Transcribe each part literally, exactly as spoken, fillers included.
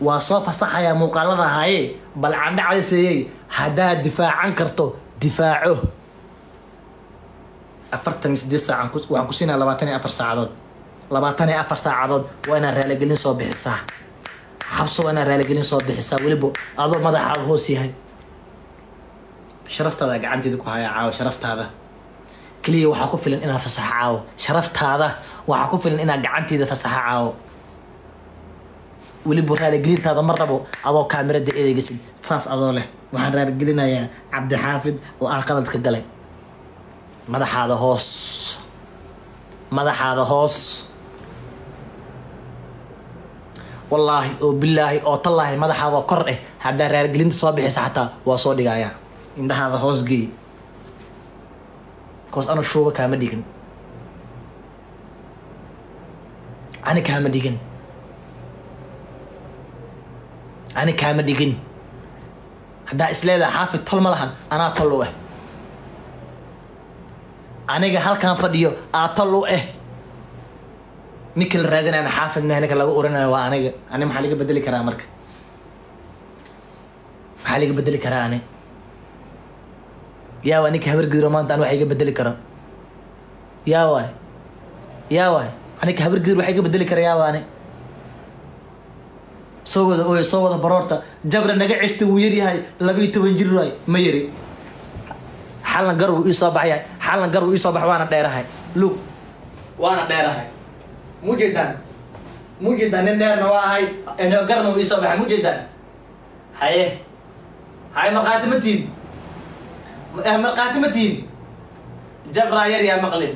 وصوف صحيا مقالة هاي بل عند على سيء هذا دفاع عن كرتو دفاعه أفرتني سدي ساعة وعن كسينا لبعتني أفر ساعات لبعتني أفر ساعات وأنا رالجلين صوب حساه حبسوا أنا رالجلين صوب حساه ولبو أضو ماذا حال هو سيهاي شرفت هذا عندي ذوك هاي عاو شرفت هذا كلي وحكوا فيلن إنها فسح عاو شرفت هذا وحكوا فيلن إنها عندي ذا فسح عاو ولبو رالجلين هذا مرة بو أضو كاميرا دي إيدي قسم تاس أضو له وحن رالجلين يا عبد الحافظ وأرقلت كدلي ماذا هذا هوس ماذا هذا هوس والله وبالله أو طلعه ماذا هذا قرء هذا رجلين صابح حتى وصودي جايا إن هذا هوس جي كوس أنا شو كام ديكن أنا كام ديكن أنا كام ديكن هذا إسلام حافظ طل ملهن أنا طلوه أنا هل كان فديو أطلعه إيه نكل رادنا أنا حافظ إنه هناك لقوا أورنا وأنا أنا محلي بدلي كرا مرك محلي بدلي كرا أنا يا واني كهبر قدر أنت أنا وحيجي بدلي كرا يا واي يا واي أنا كهبر قدر وحيجي بدلي كرا يا واني صوّد أو صوّد برورتا جبر نجع عشت ويري هاي لبيت وينجر راي ما يري حالنا قرب يصابح يعني حالنا قرب يصابح وانا دايره هاي لو وانا دايره هاي مو جدا مو جدا ان دايرنا waa هاي انه قرن ويصابح مو جدا هاي هاي مقاتمتين مقاتمتين جبرا يري يا مقلب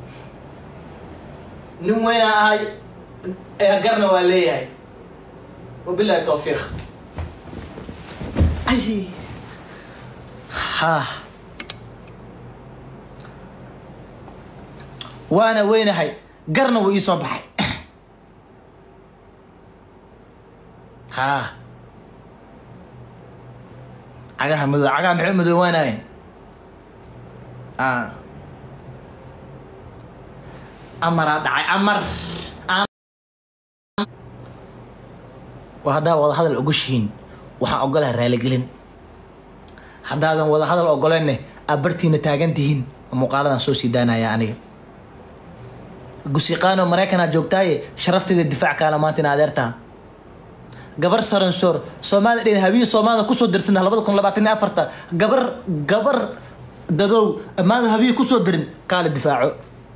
نم وين هاي قرن ولا هاي وبالله التوفيق اي ها وانا وين هاي قرنا ويصبح ها عقاها مذو عقاها محمد وين هاي اه امر دعي امر وهذا وضع هذا الأقوشين وحن أقولها رالجلين هذا هذا وضع هذا الأقولين أبرتي نتاجنتهن مقارنة سوسي دانا يعني قصيقان ومراكنا جوكتاي شرفت الدفاع كان ما تنادرتها قبر سرنسور سومال دين هبي سومال كسو درسنا لبد كون لباتني أفرتا قبر قبر ددو ما هبي كسو درن قال الدفاع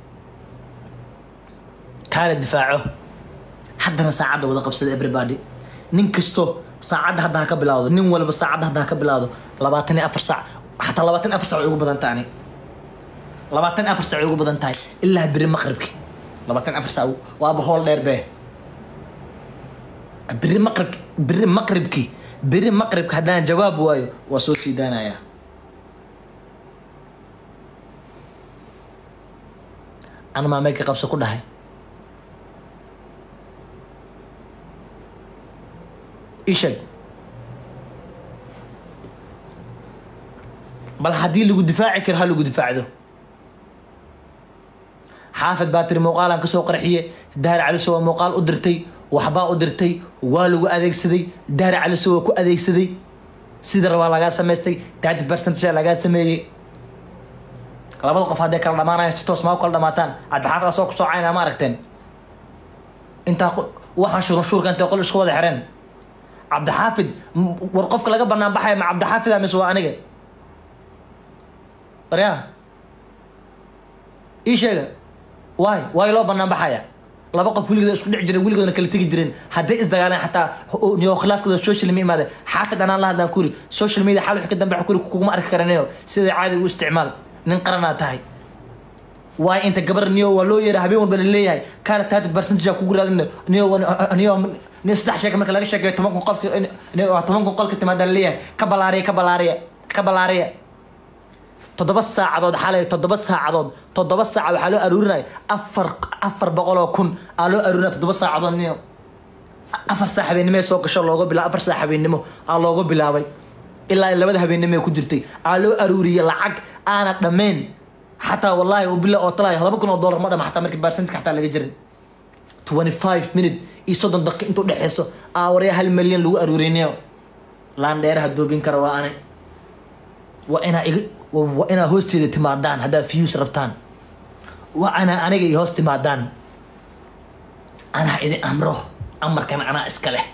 قال الدفاع حدنا ساعد وذا قبص everybody نين كستو ساعد هذا كبلاده نين ولا بس ساعد هذا كبلاده لباتني أفر ساعة حتى لباتني أفر ساعة يقول بدن تاني لباتني أفر ساعة يقول بدن تاني إلا بري مغربك لباتني أفر ساعة وأبو هول دير به بري مغربك بري مغربك بري مغربك هذا جواب وايو وسوسي دانا يا أنا ما مايك قبصة كلها هاي إيشي بل حدي لو دفاعي كره لو دفاع ذو حافظ باتري مقال كسو قرحيه دار على سو مقال ادرتي وحبا ادرتي والو اديغسدي دار على سو ku adeegsaday sida raba laga sameystay thirty percent shay laga sameeyay labada qof hadee kala dhamaanayaan si toos ma kala dhamaataan ad xaqada soo ku soo caynaa ma aragteen inta waxa shuru shurka inta qol isku wada xireen عبد الحافظ ورقفك لقى بنام بحي مع عبد الحافظ أمس وأنا ريا إيش هذا واي واي لو بنام بحيا لا بقى في ولد اسكو دحجري ولد انا كلا تيجي جيرين حدي اسدغالان حتى نيو خلاف كذا السوشيال ميديا ماده حافظ انا الله هذا كوري السوشيال ميديا حال وحكي دنبع كوري كوما ارك كرانيو سيده عادي و استعمال نين قرنا تahay واي انت قبر نيو ولو يرا habeen walba leeyahay kana thirty percent ja ku guraadin نيو نيو نيو saddex sheek marka laga sheegay toban kun qolka nيو toban kun qolka timaada leeyahay ka balaariya ka balaariya ka balaariya toddoba saacadood xalay toddoba saacadood toddoba saac waxa loo aruurinay afar afar boqol oo kun aa loo aruurinay toddoba saacadood niyo afar saac habeenimo soo gasho looga bilaabo afar saac habeenimo aa looga bilaabay ilaa labada habeenimo ku jirtay aa loo aruuriyay lacag aana dhameen حتى والله وبالله أطلع هذا بكون الدولار ما دام حتى مركب برسنت حتى اللي جرين twenty-five minute iyo soddon daqiiqo intuu dhexeyso aawariya hal milyan lagu aruurinayo laan dheeraha doobin kara waa anay waa inaa iga waa inaa hoosteeda timaadaan haddaa views rabtaan waa anaa aniga iyo hoos timaadaan anaa idin amro amarkan anaa iska leh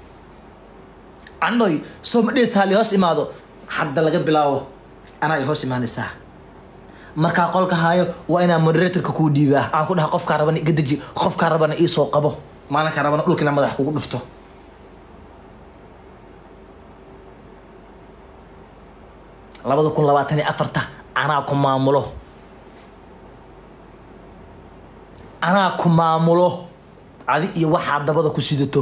anoy soo ma dhees hali hoos imaado hadda laga bilaabo anaa iyo hoos imaanaysaa markaa qolka haayo waa inaa moderatorka kuu dhiibaa aan ku dhaha qofkaa rabana iga deji qofkaa rabana ii soo qabo maalinkaa rabana dhulkina madax kugu dhufto labada kun labaatan iyo afarta anaa ku maamulo anaa ku maamulo adi iyo waxaa dabada ku sidato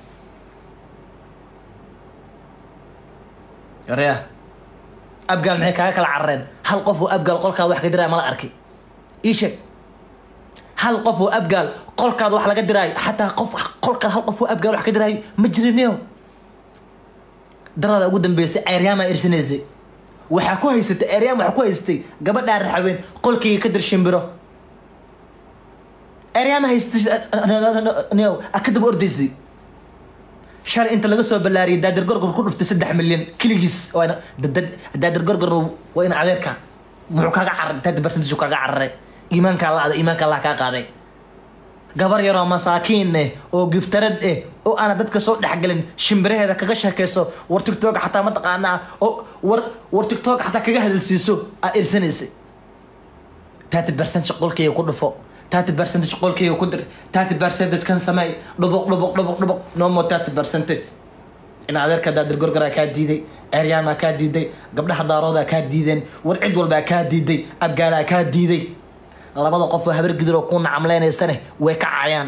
yareya abgaal maxay kaaga kala carareen hal qof oo abgaal qolkaada wax ka diraya mala arkay ii sheeg hal qof oo abgaal qolkaada wax laga diraayo xataa qof qolkaada hal qof oo abgaal wax ka diraayo ma jiriniyo darada ugu dambeysay ceeryaama irsanaysay waxaa ku haysatay ceeryaam waxaa ku haysatay gabadhaa raxaween qolkayga ka dir shimbiro ceeryaama haysatay niyo akadaba ordaysay shalay inta laga soo ballaariyay daadir gorgor ku dhuftay saddex milyan keligiis waana daadir gorgor waa ina adeerka muxuu kaaga cararay thirty percent uu kaaga cararay iimaanka Allah iimaanka Allah ka qaaday gabar yar oo masaakiin eh oo giftarad eh oo ana dadka soo dhaxgalin shimbiraheeda kaga sheekayso war TikTok xataa ma taqaana oo war war TikTok xataa kaga hadalsiiso a irsanaysay thirty percent qolkay ku dhufo thirty percent qolkay ku dir thirty percent kan samay dhubuq dhubuq dhubuq dhubuq no more thirty percent in adeerka daadir gorgora ka diiday eeryaama ka diiday gabdhaha daarooda ka diideen war cid walba ka diiday abgaala ka diiday labada qof oo habar gidir oo ku nacamleenaysana way ka caayaan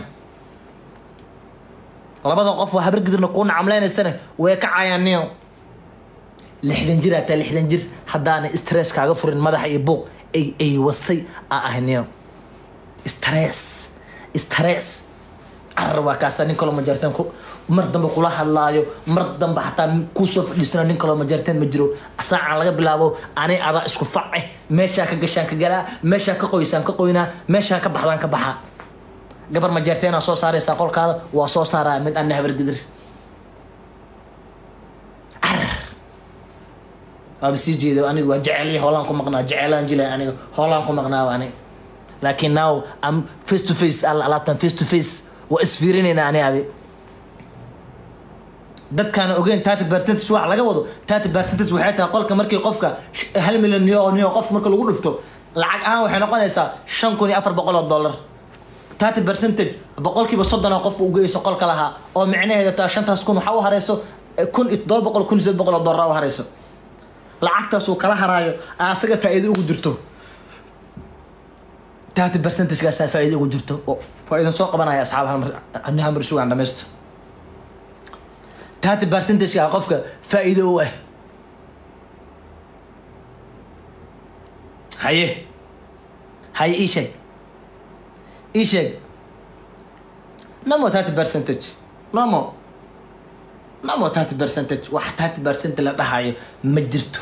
labada qof oo habar gidirna ku nacamleenaysana way ka caayaan niyo lixdan jir ata lixdan jir haddaana stress kaaga furin madaxa iyo buuq ay ay wasay ah niyo stress stress arwa kaasa nin kale ma jartan ku mar dambe kula hadlaayo mar dambe xataa ku soo fadhiisana nin kale ma jartan ma jiro saacan laga bilaabo aanay ada isku facay meesha ka gashaan ka galaa meesha ka qoysan ka qoyna meesha ka baxdaan ka baxa gabar ma jartan soo saaraysa qolkaada waa soo saaraa mid aan habar gidir absi jeedo anigu waa jecel hoolaan ku maqnaa jeceelaan jilay aniga hoolaan ku maqnaa aniga laakiin now am face to face alla alaatan face to face wa isfiirinayna ani adi dadkaan ogeyn thirty percent wax laga wado thirty percent waxay tahay qolka markii qofka hal milyan oo niyo qof marka lagu dhufto lacag aan waxay noqonaysaa shan kun iyo afar boqol oo dollar thirty percent boqolkiiba soddon oo qof u geeyso qolka laha oo micnaheedu taa shantaas kun waxa u hareyso kun iyo todoba boqol kun iyo saddex boqol oo dollar u hareyso lacagtaas uu kala haraayo asaga faa'iido ugu jirto thirty percent kaas faa'iido ugu jirto faa'iido soo qabanaya asxaab hal mar anna hal mar suugan dhamaysto thirty percent ka qofka faa'iido u ah haye haye ishay ishay namo thirty percent namo namo thirty percent wax thirty percent la dhahayo ma jirto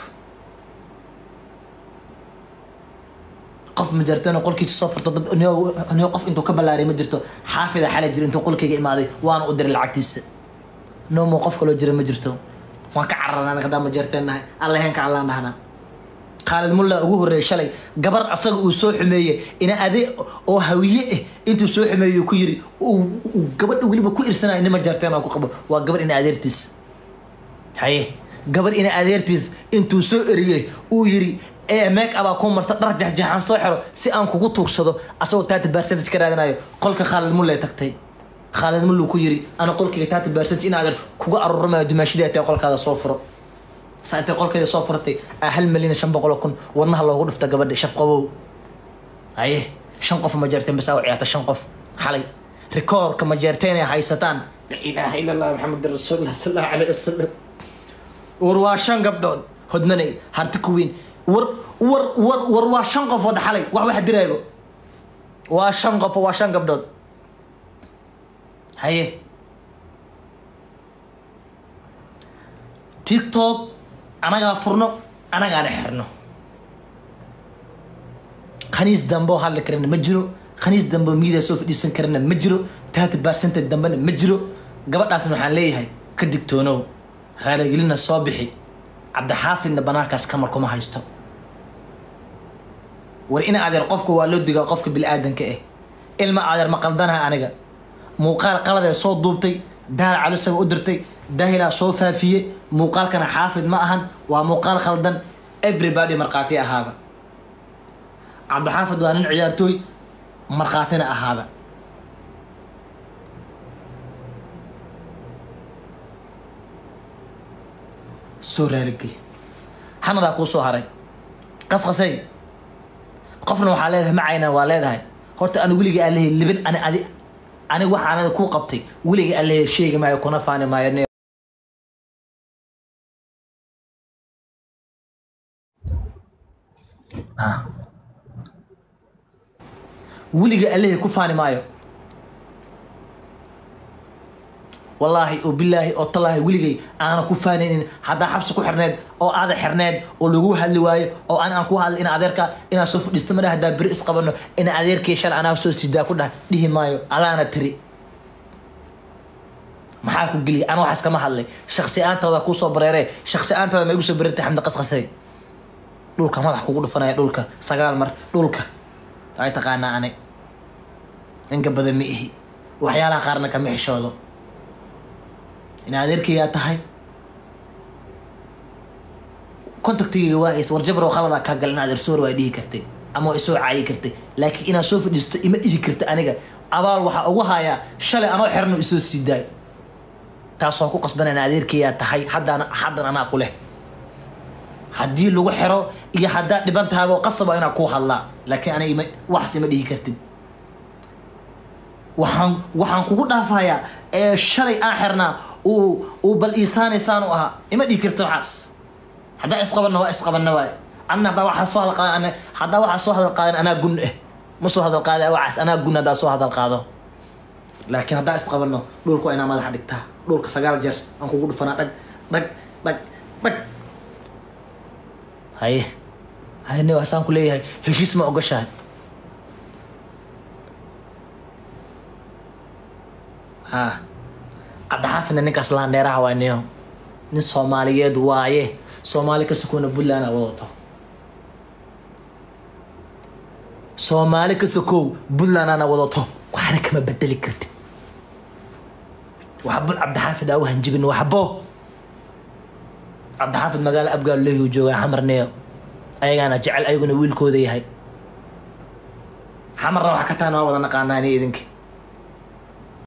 qof ma jartana qolkiisa soo furto dad aniga qof intuu ka balaaray ma jirto xaafida xala jir intuu qolkayga imaaday waana u diray lacagtiisa noomo qof kale jira ma jirto waan ka cararnaa qada ma jartanahay Allah heenka Allah dhahna Khalid Mulla ugu horeey shalay gabar asaga uu soo xumeeyay ina ade oo hawiye eh intuu soo xumeeyay ku yiri uu gabadh waliba ku irsanay inama jartana ku qabo waa gabar ina adeertiis haye gabar ina adeertiis intuu soo eriyay uu yiri ee make up ku marta dhar jaxjaxan soo xiro si aan kugu tuugsado asagoo thirty percent ka raadinayo qolka Khalid Mulla tagtay Khalid Mulla ku yiri ana qolkayga thirty percent in aad kugu arurmayo dumaashida ay qolkaada soo furo saantay qolkayga soo furtay hal milyan shan boqol kun wadnaha loogu dhufta gabadha shafqabow haye shan qof ma jarteen bas ciyaarta shan qof xalay record ka ma jarteen ay haysataan la ilaaha illa allah muhammad rasuulullah sallallahu alayhi wasallam war waa shan gabdhood hodnanay harti ku weyn war war war war waa shan qof oo xalay wax wax diraybo waa shan qof waa shan gabdhood haye TikTok anaga furno anaga aan xirno khaniis dambo hal karin ma jiro khaniis dambe miida soo fadhiisan karana ma jiro thirty percent dambena ma jiro gabadhaasna waxaan leeyahay ka digtoonow raaligelina soo bixi cabdixaafidna banaankaas kamar kuma haysto war ina adeer qofka waa loo digaa qofka bilaadanka ah ilma adeer ma qaldanaha aniga muuqaal qalad ee soo duubtay daal calisaga u dirtay daahilaa soo faafiye muuqaalkana xaafid ma ahan waa muuqaal khaldan everybody marqaati ahaada cabdixaafid waa nin ciyaartooy marqaatina ahaada soo raaligeli xamadaa kuu soo haray qasqasay qofna waxaa leedahay macayna waa leedahay horta ani weliga aan leeyahay libin ani adi ani waxa anada ku qabtay weliga aan leeyahay sheegi maayo kuna faani maayo ah weliga aan leeyahay ku faani maayo والله وبالله وطلعه ولقي أنا كفانين هذا حبس كحرناد أو هذا حرناد أو لجوه هاللواي أو أنا أكو هذا إن أديرك إن أشوف الاستمرار هذا برئيس قبلنا إن أديرك شال أنا أسوي سيدا كلها ديه مايو على أنا تري ما حاكو قلي أنا وحش كما حلي شخصي أنت هذا كوسو بريري شخصي أنت هذا ما يقول بريت حمد قص قصي دولك ما ضحكوا قولوا فناي دولك سجال مر دولك أي تقانا أنا إنك بدل مئه وحيالها قارنا كم يحشودو إن أديرك يا تهاي كونتاكتي وايس ورجبر وخلاص كاجل إن أدير سور ويديه كرتي أما يسوع عاي كرتي لكن إن أشوف جست إما إيه كرتي أنا جا أبغى وح وها يا شل أنا حرنو يسوع سيداي تاسوكو قصبنا إن أديرك يا تهاي حدا أنا حدا أنا أقوله حدي لو حرو يا حدا نبنتها وقصب أنا أقوها الله لكن أنا إما وحسي ما إيه كرتي وحن وحن كوكو دافايا شلي آخرنا و وبل إنسان إنسان وها إما دي كرتو حاس حدا إسقبنا وإسقبنا واي أنا هذا واحد صوه القاضي أنا هذا واحد صوه هذا القاضي أنا أقول إيه مش هذا القاضي وعس أنا أقول هذا صوه هذا القاضي لكن هذا إسقبنا دول كو أنا ما حد يكتها دول كسجال جر أنا كوكو دفنا دق دق دق دق هاي هاي إنه حسام كله هاي هيش ما أقشها ها cabdixaafidna ninkaas laandheeraha waa niyo nin Soomaaliyeed waaye Soomaali ka sukoona Buntland wadato Soomaali ka sukow Buntland ana wadato waxna kama bedeli kartid waxba cabdixaafid aa waxan jibin waxbo cabdixaafid magaalo abgaal leeyahay jooga xamarneeyo ayagana jecel ayaguna wiilkooda yahay xamarna waxa ka taana wada naqaanaa idinka